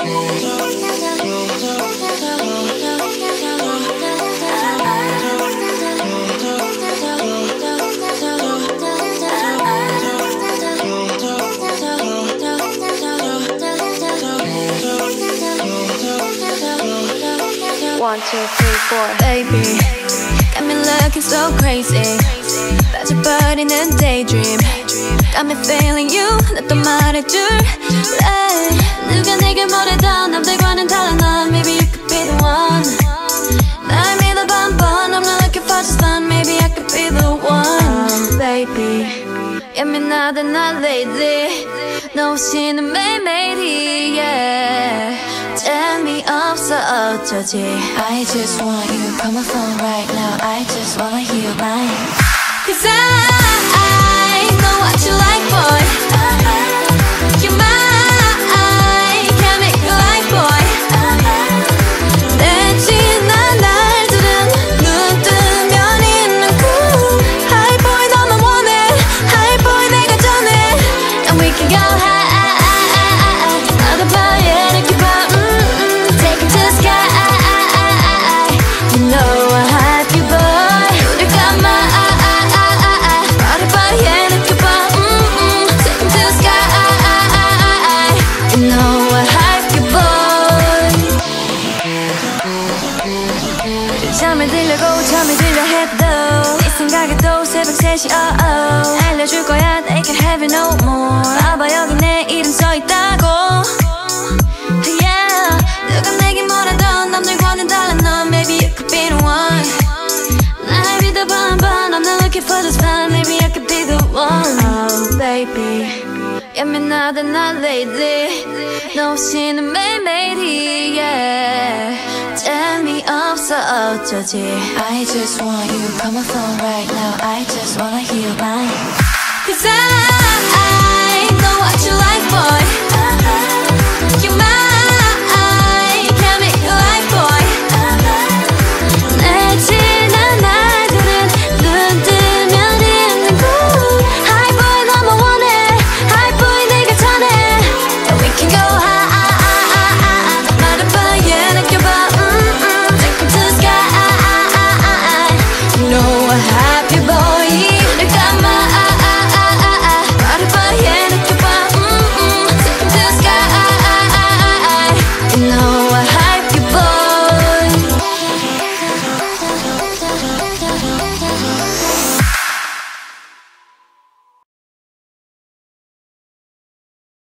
One, two, three, four. Baby, got me looking so crazy. 빠져버리는 daydream. Got me feeling you. 나 또 말해줄래. 누가 내게 뭐래도 남들과는 달라 넌. Maybe you could be the one. 날 믿어봐 한번. I'm not looking for just fun. Maybe I could be the one. Baby, 예민하다 나 lately. 너 없이는 매일매일이 yeah. 재미없어 어쩌지. I just want you, call my phone right now. I just wanna hear your line. Cause I know what you like, boy. You're mine, can't make you like, boy. 내 지난 날들은 눈 뜨면 있는 cool. Hi boy 너만 원해. Hi boy 내가 전해. And we can go high. 나도 봐 이렇게 봐. Take it to the sky. You know I have you, boy. 우릴 감아. 나를 봐 이렇게 봐. Take it to the sky. You know I have you, boy. 잠을 들려고 잠을 들려 해도 네 생각에 또 새벽 3시 알려줄 거야 they can have it no more. 봐봐 여기 내 이름 써있다고. Yeah, 누가 내게 뭐라던 남들과는 달라 넌. Maybe you could be the one. 날 믿어봐 한번. I'm not looking for just fun. Maybe I could be the one. Oh baby, 예민하다 나 lately. 너 없이는 매일매일이 yeah. 재미없어 어쩌지. I just want you, call my phone right now. I just wanna hear your line. Cause I know what you like, boy.